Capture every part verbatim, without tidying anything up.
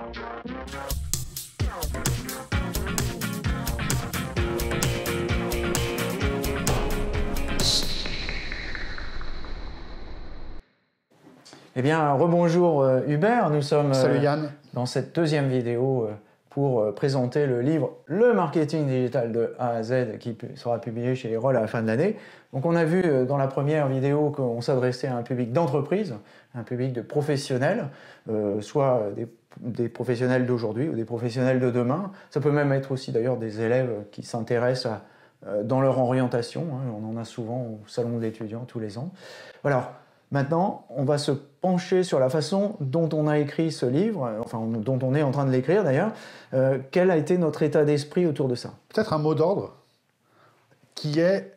Eh bien, rebonjour euh, Hubert, nous sommes Salut euh, Yann. dans cette deuxième vidéo euh, pour euh, présenter le livre « Le marketing digital de A à Z » qui sera publié chez Erol à la fin de l'année. Donc on a vu euh, dans la première vidéo qu'on s'adressait à un public d'entreprise, un public de professionnels, euh, soit des, des professionnels d'aujourd'hui ou des professionnels de demain. Ça peut même être aussi d'ailleurs des élèves qui s'intéressent à, euh, dans leur orientation, hein, on en a souvent au salon de l'étudiant tous les ans. Alors, maintenant, on va se pencher sur la façon dont on a écrit ce livre, enfin dont on est en train de l'écrire d'ailleurs. Euh, quel a été notre état d'esprit autour de ça? Peut-être un mot d'ordre qui est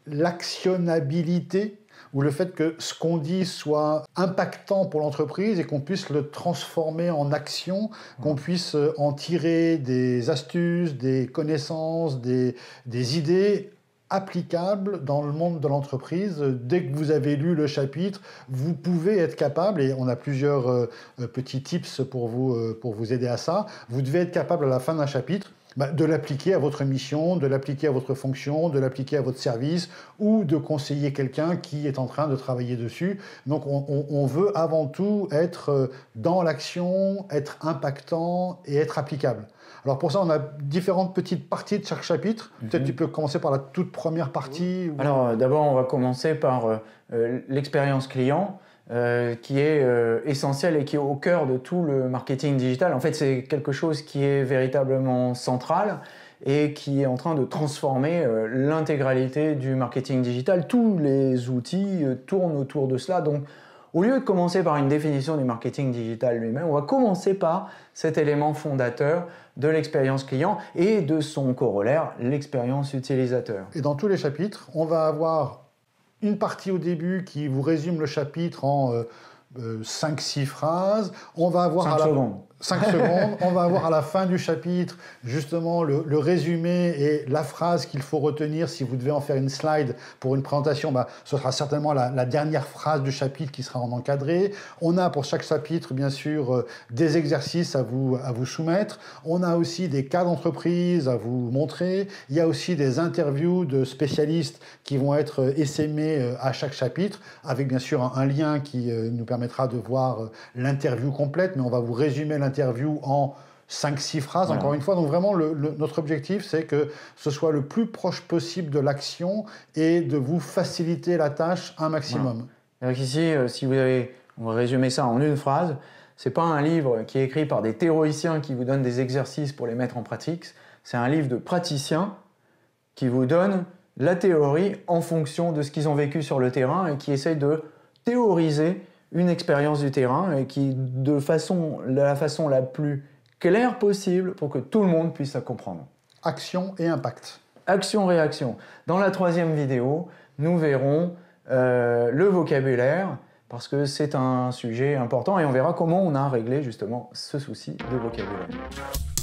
l'actionnabilité, ou le fait que ce qu'on dit soit impactant pour l'entreprise et qu'on puisse le transformer en action, qu'on puisse en tirer des astuces, des connaissances, des, des idées applicable dans le monde de l'entreprise. Dès que vous avez lu le chapitre, vous pouvez être capable, et on a plusieurs euh, petits tips pour vous, euh, pour vous aider à ça, vous devez être capable à la fin d'un chapitre bah, de l'appliquer à votre mission, de l'appliquer à votre fonction, de l'appliquer à votre service, ou de conseiller quelqu'un qui est en train de travailler dessus. Donc on, on, on veut avant tout être dans l'action, être impactant et être applicable. Alors pour ça, on a différentes petites parties de chaque chapitre. Mm-hmm. Peut-être tu peux commencer par la toute première partie. Ou... Alors d'abord, on va commencer par euh, l'expérience client, euh, qui est euh, essentielle et qui est au cœur de tout le marketing digital. En fait, c'est quelque chose qui est véritablement central et qui est en train de transformer euh, l'intégralité du marketing digital. Tous les outils euh, tournent autour de cela. Donc, au lieu de commencer par une définition du marketing digital lui-même, on va commencer par cet élément fondateur de l'expérience client et de son corollaire, l'expérience utilisateur. Et dans tous les chapitres, on va avoir une partie au début qui vous résume le chapitre en euh, euh, cinq six phrases. On va avoir cinq à la... secondes. cinq secondes. On va avoir à la fin du chapitre justement le, le résumé et la phrase qu'il faut retenir. Si vous devez en faire une slide pour une présentation, bah, ce sera certainement la, la dernière phrase du chapitre qui sera en encadré. On a pour chaque chapitre, bien sûr, euh, des exercices à vous, à vous soumettre. On a aussi des cas d'entreprise à vous montrer. Il y a aussi des interviews de spécialistes qui vont être essaimés euh, à chaque chapitre, avec bien sûr un, un lien qui euh, nous permettra de voir euh, l'interview complète, mais on va vous résumer l'interview interview en cinq six phrases, voilà. Encore une fois. Donc vraiment, le, le, notre objectif, c'est que ce soit le plus proche possible de l'action et de vous faciliter la tâche un maximum. Voilà. Donc ici, euh, si vous avez, on va résumer ça en une phrase, c'est pas un livre qui est écrit par des théoriciens qui vous donnent des exercices pour les mettre en pratique, c'est un livre de praticiens qui vous donne la théorie en fonction de ce qu'ils ont vécu sur le terrain et qui essayent de théoriser une expérience du terrain et qui, de façon, la façon la plus claire possible pour que tout le monde puisse la comprendre. Action et impact. Action-réaction. Dans la troisième vidéo, nous verrons euh, le vocabulaire, parce que c'est un sujet important et on verra comment on a réglé justement ce souci de vocabulaire.